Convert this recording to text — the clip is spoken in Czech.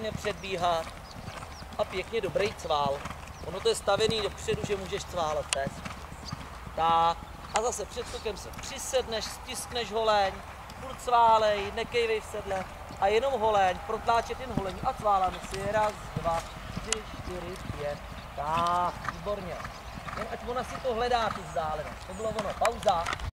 nepředbíhat a pěkně dobrý cvál. Ono to je stavěný dopředu, že můžeš cválet teď. Tak. A zase před skokem se přisedneš, stiskneš holeň, furt cválej, nekejvej v sedle a jenom holeň, protláčet jen holeň a cváláme si 1, 2, 3, 4, 5. Tak, výborně. Jen ať ona si to hledá, tu vzdálenost. To bylo ono, pauza.